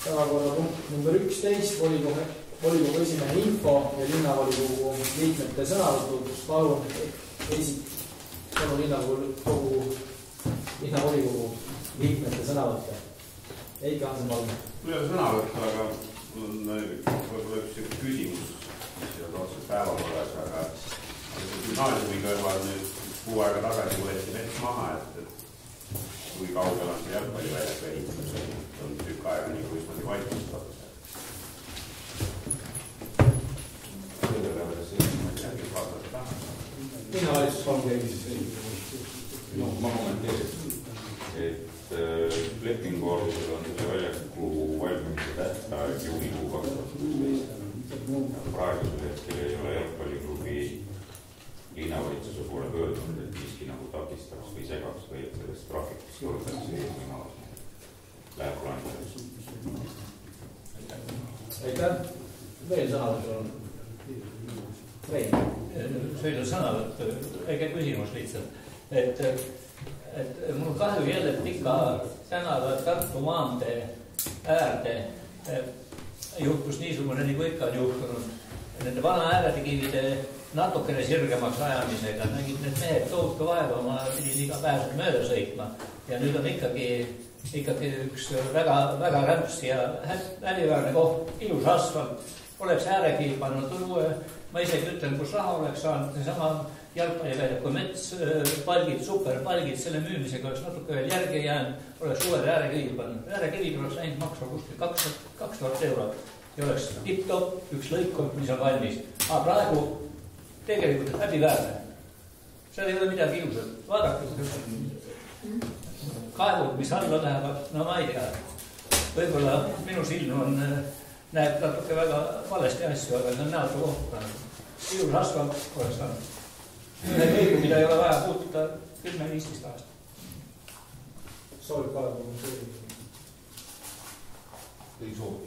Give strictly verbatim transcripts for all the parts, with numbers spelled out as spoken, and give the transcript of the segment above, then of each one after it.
Päevakorrapunkt number üksteist, volikogu, volikogu esimehe info ja linnavolikogu liikmete sõnavõtud. Palun esit, palun linnavolikogu, linnavolikogu liikmete sõnavõtte. Eike Hansen, palun. Mul ei ole sõnavõtta, aga mul on võib-olla üks küsimus, mis ei ole otseselt päevakorras, aga gümnaasiumi kõrval nüüd kuu aega tagasi võeti mets maha, et, et kui kaugel on see jalgpalliväljas ehitatud, on tükk aega nii kui üsnagi valmistatud. Sellele võttes järgi vaadata taha. Linnavalitsus on keegi no, ma kommenteerin, et äh, lepingu alusel on selle väljaku valmimise tähtaeg juunikuu kaks tuhat kuusteist. Praegusel hetkel ei ole jalgpalliklubi linnavalitsuse poole pöördunud, et miski nagu takistaks või segaks või et sellest graafikust tuldakse eesmine läheb plaanideks. Aitäh. Veel sõnavõtt on? Rein. See on sõnavõtt, väike küsimus lihtsalt. Et, et mul kahju jälle pika tänava Tartu maantee äärde juhtus niisugune, nagu ikka on juhtunud. Nende vana ääredekivide natukene sirgemaks ajamisega nägid need mehed tohutu vaeva, ma pidin iga päev mööda sõitma ja nüüd on ikkagi, ikkagi üks väga, väga rämps ja häliväärne koht, ilus asfalt, oleks äärekivi pannud uue, ma isegi ütlen, kus raha oleks saanud, sama jalgpalliväljaku mets, palgid, superpalgid, selle müümisega oleks natuke veel järgi jäänud, oleks uued äärekivi pannud. Äärekivi oleks läinud maksma kuskil kaks tuhat eurot ja oleks tipp-top, üks lõikord, mis on valmis. Aga praegu tegelikult häbiväärne. Seal ei ole midagi ilusat. Vaadake, kaevud, mis alla lähevad, no ma ei tea. Võib-olla minu silm on, näeb natuke väga valesti asju, aga see on näotu kohta. Ilus asfalt oleks saanud. Need, mida ei ole vaja puutuda kümme viisteist aastat. Soovib ka olla. Ei soovi.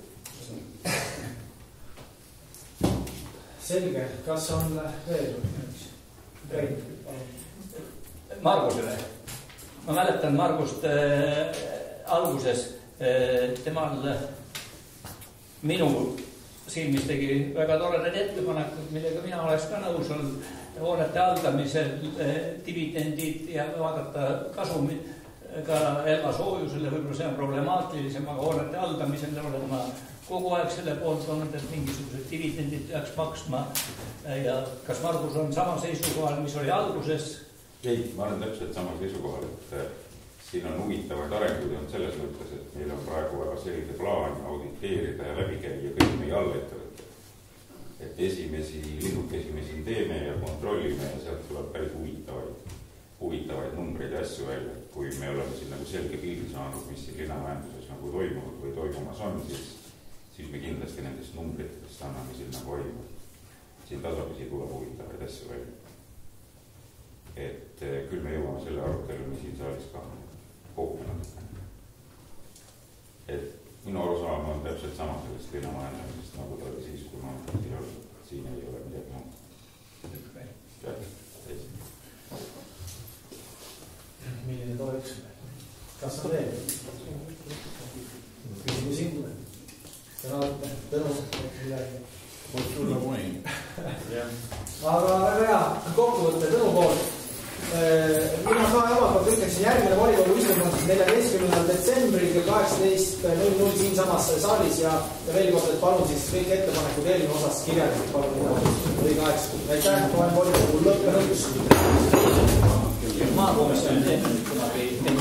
Selge, kas on veel? Rein. Margusele. Ma mäletan Margust äh, alguses äh, temal minu silmis tegi väga toredad ettepanekud, millega mina oleks ka nõus olnud hoonete haldamisel äh, dividendid ja vaadata kasumit ka elva soojusele, võib-olla see on problemaatilisem, aga hoonete haldamisel olen ma kogu aeg selle poolt olnud, et mingisugused dividendid peaks maksma ja kas Margus on sama seisukohal, mis oli alguses? Ei, ma olen täpselt sama seisukohal, et siin on huvitavaid arenguid on selles mõttes, et meil on praegu väga selge plaan auditeerida ja läbi käia kõik meie allettevõtted. Et esimesi linnukesi me siin teeme ja kontrollime ja sealt tuleb päris huvitavaid, huvitavaid numbreid ja asju välja. Kui me oleme siin nagu selge pildi saanud, mis siin linnamajanduses nagu toimunud või toimumas on, siis siis me kindlasti nendest numbritest anname siin nagu hoimu. Siin tasapisi tuleb huvitavaid asju välja. Et küll me jõuame selle aruteluni siin saalis ka kokku natukene. Et minu arusaam on täpselt sama sellest linnamajandamisest, nagu ta oli siis, kui ma siin olen. Siin ei ole midagi muud. Milline toeks? Kas on veel? Küsimusi? Sõnavõtte, tõnu, midagi. Sulla poin. Aga väga hea, kokkuvõtte tõnu poolt. Mina ka omalt ütleksin järgmine volikogu istung on neljateistkümnendal detsembril kell kaheksateist null null siin samas saalis ja, ja veel kord, et palun siis kõik ettepanekud eelnõu osas kirjalikult palun õige aeg. Aitäh, olen volikogu lõppenud. Maakomisjoni teeme kunagi